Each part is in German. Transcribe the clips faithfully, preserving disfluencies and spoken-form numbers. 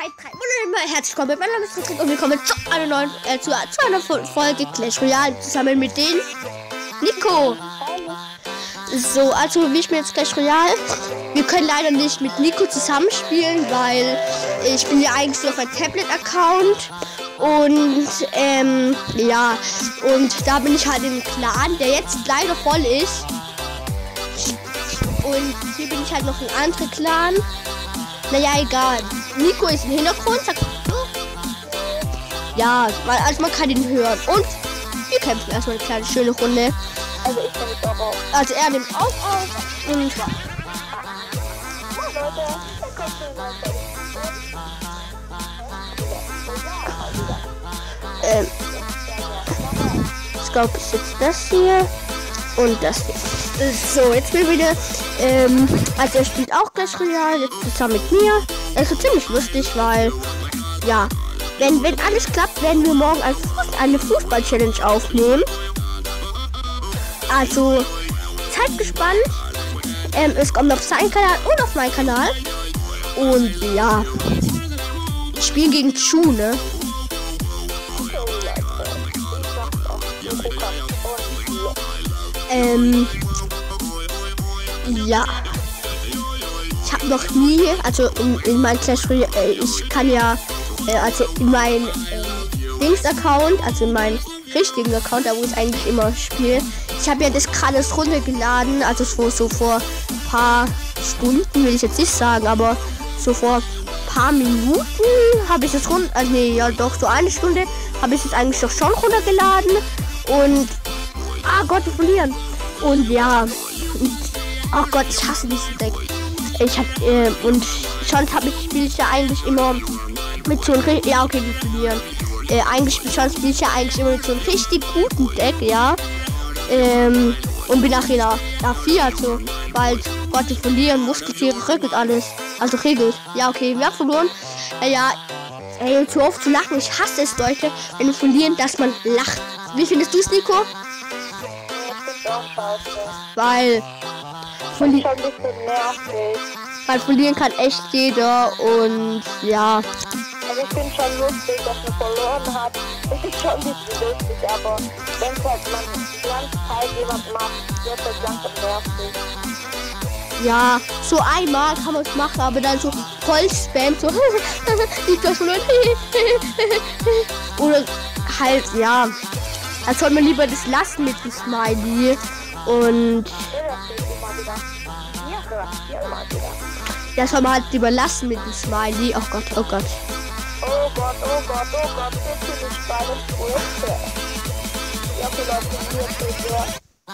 zwei, drei. Und herzlich willkommen. Mein Name ist Patrick und willkommen zu einer neuen, äh, zu, zu einer Folge Clash Royale zusammen mit den Nico. So, also wie ich mir jetzt Clash Royale. Wir können leider nicht mit Nico zusammenspielen, weil ich bin ja eigentlich so auf ein Tablet-Account. Und ähm, ja, und da bin ich halt im Clan, der jetzt leider voll ist. Und hier bin ich halt noch ein anderer Clan. Naja, egal. Nico ist im Hintergrund. Sagt, ja, also man kann ihn hören. Und wir kämpfen erstmal eine kleine schöne Runde. Also ich kann mich auch auf. Also er nimmt auch auf. Und Ja, Leute, da kommt schon mal ähm, ich glaube, es ist jetzt das hier und das hier. So, jetzt will wieder, ähm, also er spielt auch Clash Royale, jetzt zusammen mit mir. Das ist ziemlich lustig, weil, ja, wenn, wenn alles klappt, werden wir morgen ein Fuß, eine Fußball-Challenge aufnehmen. Also, seid gespannt. Ähm, es kommt auf seinen Kanal und auf meinen Kanal. Und ja, ich spiele gegen Chu, ne? Ähm, ja. Ich habe noch nie, also in, in meinem Clash Royale, äh, ich kann ja, äh, also in meinem äh, Dings-Account, also in meinem richtigen Account, da wo ich eigentlich immer spiele, ich habe ja das gerade runtergeladen, also so, so vor ein paar Stunden, will ich jetzt nicht sagen, aber so vor ein paar Minuten habe ich es runter, also nee, ja doch, so eine Stunde habe ich es eigentlich doch schon runtergeladen und ah Gott, wir verlieren. Und ja, ach Gott, ich hasse diesen Deck. Ich hab, äh, und schon habe ich, spiele ich ja eigentlich immer mit so einem, ja okay, wir verlieren. Äh, eigentlich schon spiele ich ja eigentlich immer mit so einem richtig guten Deck, ja. Ähm, und bin nachher da, da vier, also bald, Gott, wir verlieren, Muskeltiere, regelt alles. Also regelt. Ja, okay, wir haben verloren. Äh, ja, ey, zu oft zu lachen. Ich hasse es, Leute, wenn wir verlieren, dass man lacht. Wie findest du es, Nico? Weil verli schon ein bisschen nervig. weil verlieren kann echt jeder und ja. Also ich finde schon lustig, dass man verloren hat. Das ist schon ein bisschen lustig, aber wenn es halt man die ganze Zeit jemand macht, wird das langsam nervig. Ja, so einmal kann man es machen, aber dann so voll Spam, so ich hab verloren. Oder halt, ja. Da soll man lieber das lassen mit dem Smiley. Und das soll man halt lieber lassen mit dem Smiley. Oh Gott, oh Gott. Oh Gott, oh Gott, oh Gott, das ist nicht spannend. Ja, vielleicht sind wir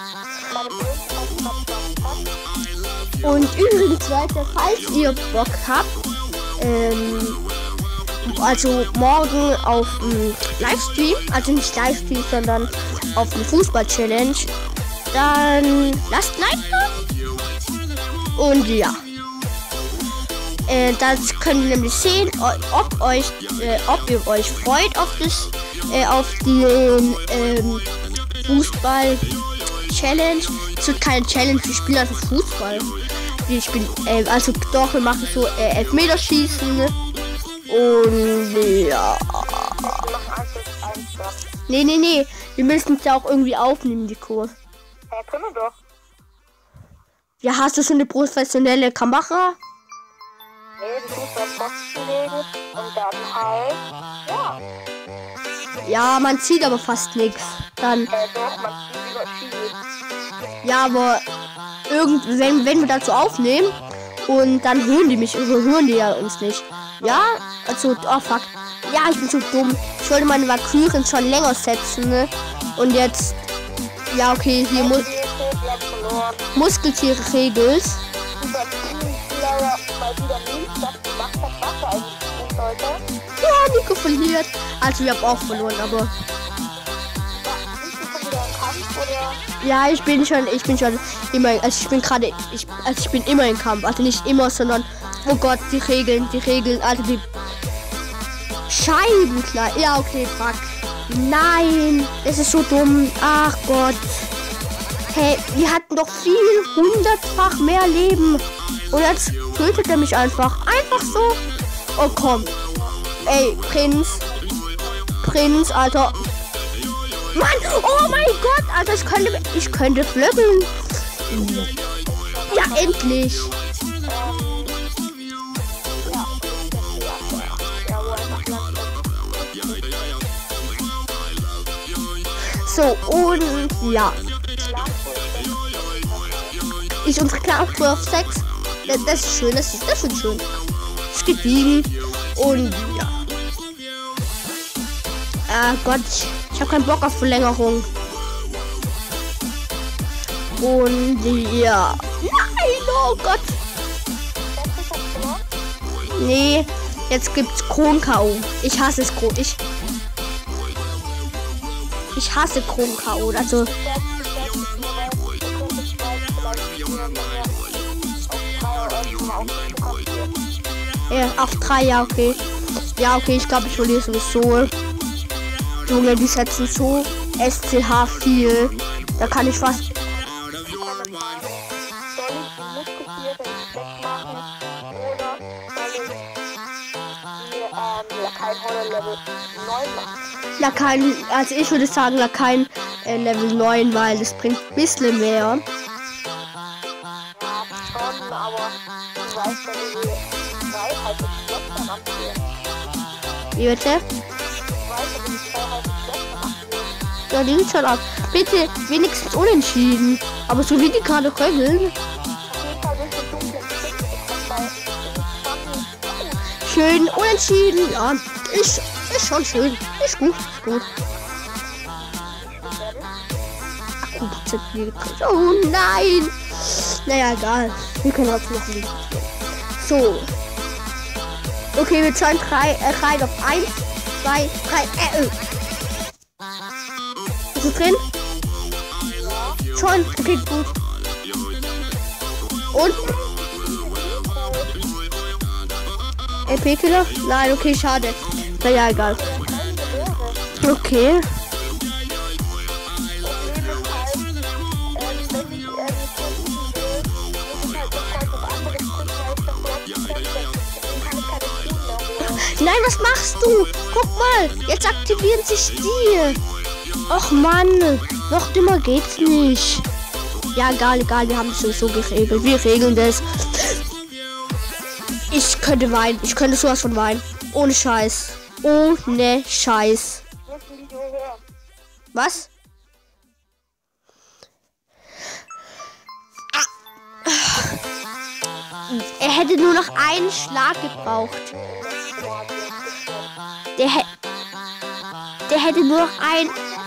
Und übrigens, Leute, falls ihr Bock habt, ähm, also morgen auf dem Livestream, also nicht Livestream, sondern auf dem Fußball-Challenge, dann lasst Like da. Und ja. Äh, das können wir nämlich sehen, ob euch, äh, ob ihr euch freut auf das, äh, auf den ähm, Fußball-Challenge. Es wird keine Challenge, wir spielen einfach Fußball. Ich bin, äh, also doch, wir machen so äh, Elfmeterschießen. Und ja. Nee, nee, nee. Wir müssen es ja auch irgendwie aufnehmen, die Kur. Ja, können wir doch. Ja, hast du so eine professionelle Kamera? Nee, du musst auf Posten legen und dann halt, ja. Ja, man sieht aber fast nichts. Dann. Äh, doch, man sieht über viel. Ja, aber irgend, wenn, wenn wir dazu aufnehmen und dann hören die mich, hören die ja uns nicht. Ja, also, oh fuck. Ja, ich bin so dumm. Ich wollte meine Valkyren schon länger setzen, ne? Und jetzt, ja, okay, hier muss Muskeltiere regelt. Ja, Nico verliert. Also, wir haben auch verloren, aber. Ja, ich bin schon, ich bin schon immer, also ich bin gerade, ich, also ich bin immer im Kampf. Also nicht immer, sondern, oh Gott, die Regeln, die Regeln, also die Scheiben, klar. Ja, okay, fuck. Nein, das ist so dumm. Ach Gott. Hey, wir hatten doch viel hundertfach mehr Leben. Und jetzt tötet er mich einfach. Einfach so. Oh komm. Ey, Prinz. Prinz, Alter. Mann, oh mein Gott, Alter, ich könnte, ich könnte pflücken. Ja, endlich. So, und ja. Ich unsere Klasse auf sechs. Das, das ist schön, das ist, das ist schön. Es geht liegen. Und ja. Ah Gott, ich, ich habe keinen Bock auf Verlängerung. Und ja. Nein, oh Gott. Nee, jetzt gibt's Kron-K O. Ich hasse es, Kron. Ich, ich hasse Kron-K O. Also. Ja, auf drei, ja, okay. Ja, okay, ich glaube, ich verliere sowieso. Junge, die setzen so S C H viel. Da kann ich fast. Lakaien, also ich würde sagen Lakaien äh, Level neun, weil das bringt ein bisschen mehr. Wie bitte? Ja, die sind schon ab. Bitte, wenigstens unentschieden. Aber so wie die gerade regeln. Schön, unentschieden. Ja, ist, ist schon schön. Ist gut, ist gut. Oh nein. Naja, egal. Wir können trotzdem noch nicht. So. Okay, wir zahlen drei, äh, rein auf eins, zwei, drei, äh, äh. Ist es drin? Ja. Schon, okay, gut. Und? L P-Killer? Nein, okay, schade. Naja, egal. Okay. Nein, was machst du? Guck mal, jetzt aktivieren sich die. Och Mann, noch dümmer geht's nicht. Ja, egal, egal, wir haben es sowieso geregelt. Wir regeln das. Ich könnte weinen, ich könnte sowas von weinen. Ohne Scheiß. Ohne Scheiß. Was? Er hätte nur noch einen Schlag gebraucht. Der, hä der hätte nur noch ein...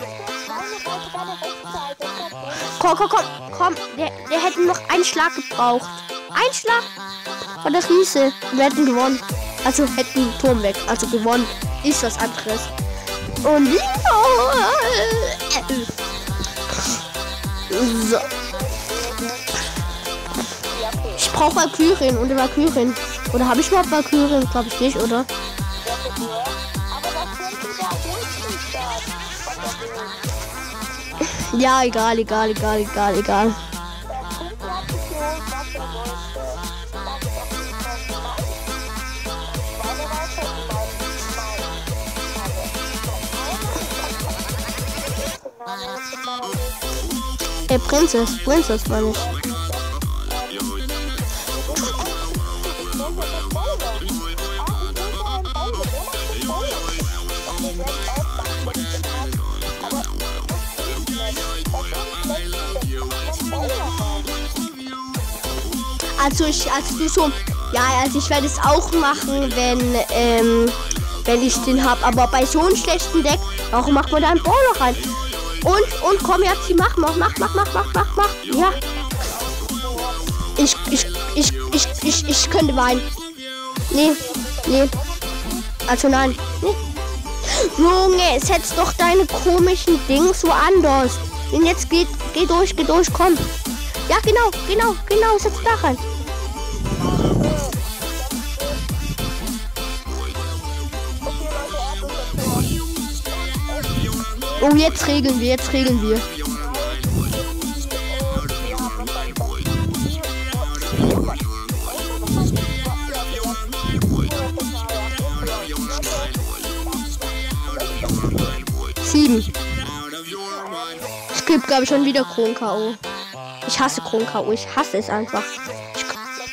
Komm, komm, komm, komm. Der, der hätte nur noch einen Schlag gebraucht. Ein Schlag von der Riese. Wir hätten gewonnen. Also hätten Turm weg. Also gewonnen ist was anderes. Und... So. Ich brauche Valkyrien und Valkyrien. Oder habe ich überhaupt Valkyrien? Glaube ich nicht, oder? Ja, egal, egal, egal, egal, egal. Ey, Prinzess, Prinzess meine ich. Also ich, also du so, ja, also ich werde es auch machen, wenn, ähm, wenn ich den habe. Aber bei so einem schlechten Deck, warum macht man da einen Brawler rein? Und, und komm jetzt, mach, mach, mach, mach, mach, mach, mach, mach, ja. Ich, ich, ich, ich, ich, ich könnte weinen. Nee, nee. Also nein, nee. Junge, setz doch deine komischen Dings woanders. Und jetzt geht, geh durch, geh durch, komm. Ja, genau, genau, genau, setz da rein. Oh, jetzt regeln wir, jetzt regeln wir. sieben. Es gibt, glaube ich, schon wieder Kron-K O. Ich hasse Kron-K O. Ich hasse es einfach. Ich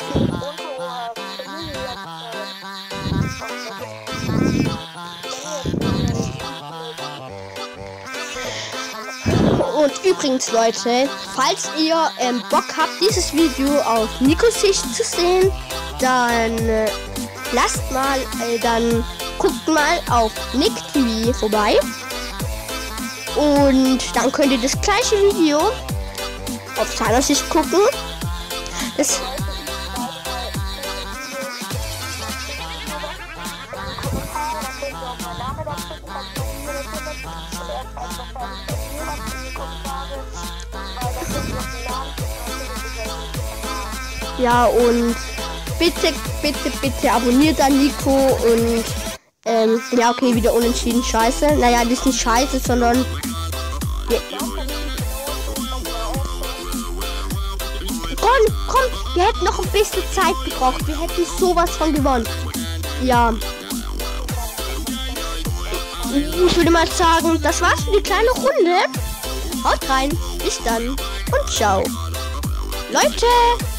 Und übrigens, Leute, falls ihr ähm, Bock habt, dieses Video auf Nikos Sicht zu sehen, dann äh, lasst mal, äh, dann guckt mal auf Nick T V vorbei. Und dann könnt ihr das gleiche Video auf seiner Sicht gucken. Das Ja, und bitte, bitte, bitte abonniert dann Nico und ähm, ja, okay, wieder unentschieden, scheiße. Naja, das ist nicht scheiße, sondern ja. Komm, komm, wir hätten noch ein bisschen Zeit gebraucht. Wir hätten sowas von gewonnen. Ja. Ich würde mal sagen, das war's für die kleine Runde. Haut rein, bis dann und ciao. Leute!